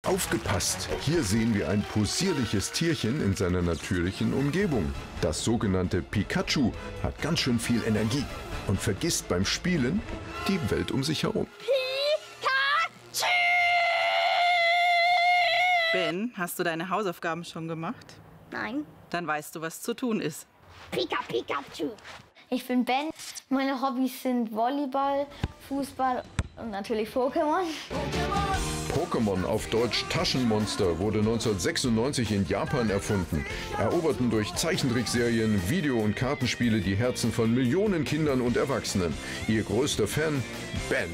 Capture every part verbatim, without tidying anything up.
Aufgepasst! Hier sehen wir ein possierliches Tierchen in seiner natürlichen Umgebung. Das sogenannte Pikachu hat ganz schön viel Energie und vergisst beim Spielen die Welt um sich herum. Pikachu! Ben, hast du deine Hausaufgaben schon gemacht? Nein. Dann weißt du, was zu tun ist. Pika Pikachu. Ich bin Ben. Meine Hobbys sind Volleyball, Fußball und natürlich Pokémon. Pokémon, auf Deutsch Taschenmonster, wurde neunzehnhundertsechsundneunzig in Japan erfunden. Eroberten durch Zeichentrickserien, Video- und Kartenspiele die Herzen von Millionen Kindern und Erwachsenen. Ihr größter Fan? Ben.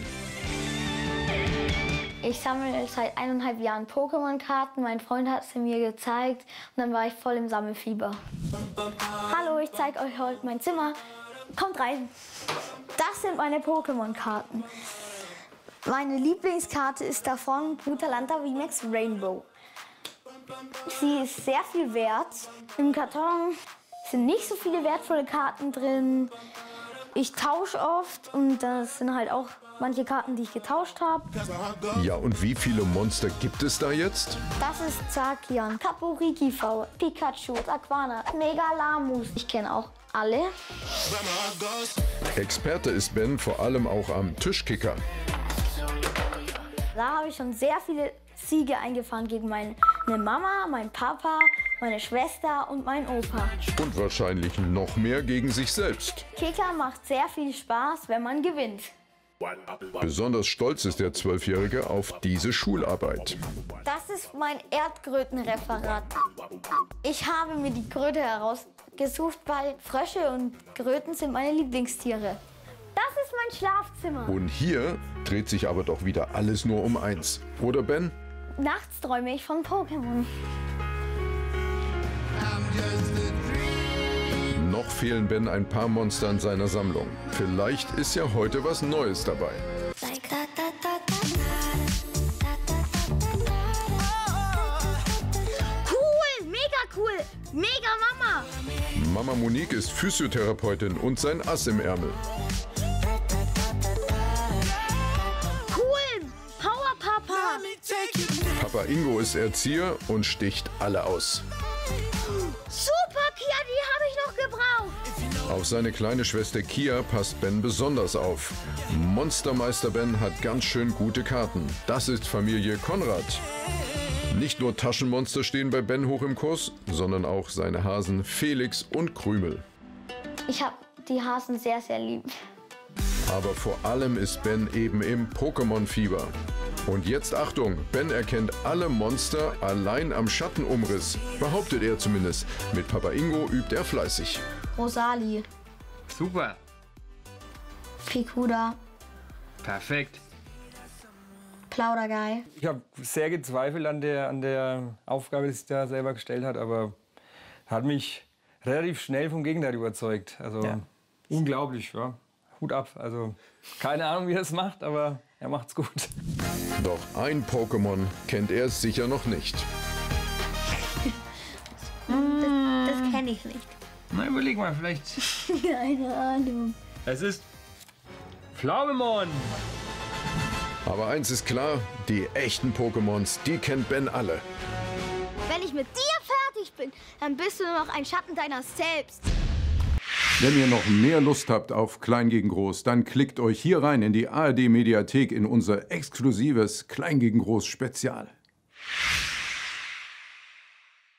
Ich sammle seit eineinhalb Jahren Pokémon-Karten. Mein Freund hat sie mir gezeigt und dann war ich voll im Sammelfieber. Hallo, ich zeige euch heute mein Zimmer. Kommt rein. Das sind meine Pokémon-Karten. Meine Lieblingskarte ist davon Brutalanta V MAX Rainbow. Sie ist sehr viel wert. Im Karton sind nicht so viele wertvolle Karten drin. Ich tausche oft und das sind halt auch manche Karten, die ich getauscht habe. Ja, und wie viele Monster gibt es da jetzt? Das ist Zacian, Kapurikifaul, Pikachu, Aquana, Megalamus. Ich kenne auch alle. Experte ist Ben vor allem auch am Tischkicker. Da habe ich schon sehr viele Siege eingefahren gegen meine Mama, meinen Papa, meine Schwester und meinen Opa. Und wahrscheinlich noch mehr gegen sich selbst. Kicker macht sehr viel Spaß, wenn man gewinnt. Besonders stolz ist der Zwölfjährige auf diese Schularbeit. Das ist mein Erdkrötenreferat. Ich habe mir die Kröte herausgesucht, weil Frösche und Kröten sind meine Lieblingstiere. Das ist mein Schlafzimmer. Und hier dreht sich aber doch wieder alles nur um eins. Oder, Ben? Nachts träume ich von Pokémon. Noch fehlen Ben ein paar Monster in seiner Sammlung. Vielleicht ist ja heute was Neues dabei. Cool, mega cool, mega Mama. Mama Monique ist Physiotherapeutin und sein Ass im Ärmel. Cool, Power Papa. Papa Ingo ist Erzieher und sticht alle aus. Super, Kia, die habe ich noch gebraucht. Auf seine kleine Schwester Kia passt Ben besonders auf. Monstermeister Ben hat ganz schön gute Karten. Das ist Familie Konrad. Nicht nur Taschenmonster stehen bei Ben hoch im Kurs, sondern auch seine Hasen Felix und Krümel. Ich habe die Hasen sehr, sehr lieb. Aber vor allem ist Ben eben im Pokémon-Fieber. Und jetzt Achtung, Ben erkennt alle Monster allein am Schattenumriss. Behauptet er zumindest. Mit Papa Ingo übt er fleißig. Rosali, Super. Pikuda, Perfekt. Plaudergeil. Ich habe sehr gezweifelt an der, an der Aufgabe, die sich da selber gestellt hat, aber hat mich relativ schnell vom Gegenteil überzeugt. Also Ja. unglaublich, ja. Hut ab. Also keine Ahnung, wie er es macht, aber er macht's gut. Doch ein Pokémon kennt er sicher noch nicht. Das, das kenne ich nicht. Na, überleg mal, vielleicht. Keine Ahnung. Es ist Flaumemon. Aber eins ist klar, die echten Pokémons, die kennt Ben alle. Wenn ich mit dir fertig bin, dann bist du nur noch ein Schatten deiner selbst. Wenn ihr noch mehr Lust habt auf Klein gegen Groß, dann klickt euch hier rein in die A R D Mediathek in unser exklusives Klein gegen Groß Spezial.